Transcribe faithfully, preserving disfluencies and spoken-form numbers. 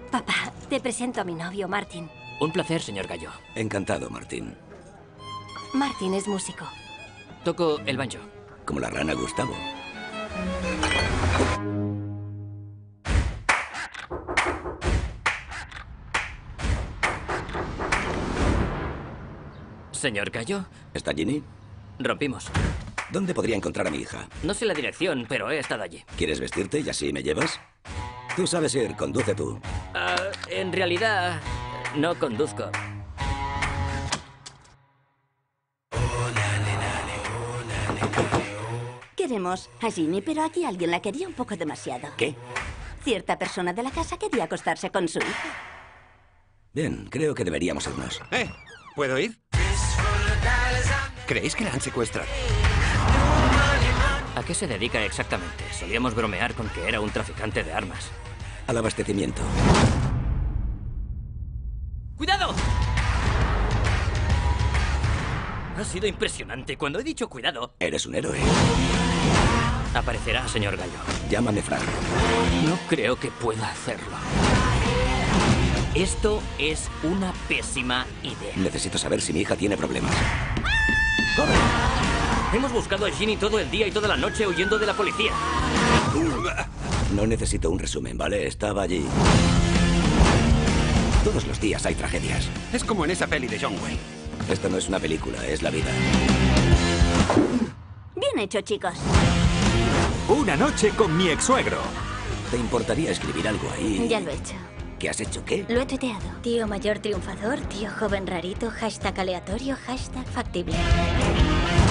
Papá, te presento a mi novio, Martin. Un placer, señor Gallo. Encantado, Martín. Martin es músico. Toco el banjo. Como la rana Gustavo. Señor Gallo. ¿Está Ginny? Rompimos. ¿Dónde podría encontrar a mi hija? No sé la dirección, pero he estado allí. ¿Quieres vestirte y así me llevas? Tú sabes ir, conduce tú. Uh, en realidad, no conduzco. Queremos a Ginny, pero aquí alguien la quería un poco demasiado. ¿Qué? Cierta persona de la casa quería acostarse con su hija. Bien, creo que deberíamos irnos. ¿Eh? ¿Puedo ir? ¿Creéis que la han secuestrado? ¿A qué se dedica exactamente? Solíamos bromear con que era un traficante de armas. Al abastecimiento. ¡Cuidado! Ha sido impresionante. Cuando he dicho cuidado... Eres un héroe. Aparecerá, señor Gallo. Llámame Frank. No creo que pueda hacerlo. Esto es una pésima idea. Necesito saber si mi hija tiene problemas. ¡Corre! Hemos buscado a Ginny todo el día y toda la noche huyendo de la policía. No necesito un resumen, ¿vale? Estaba allí. Todos los días hay tragedias. Es como en esa peli de John Wayne. Esto no es una película, es la vida. Bien hecho, chicos. Una noche con mi ex-suegro. ¿Te importaría escribir algo ahí? Ya lo he hecho. ¿Qué has hecho? ¿Qué? Lo he tuiteado. Tío mayor triunfador, tío joven rarito, hashtag aleatorio, hashtag factible.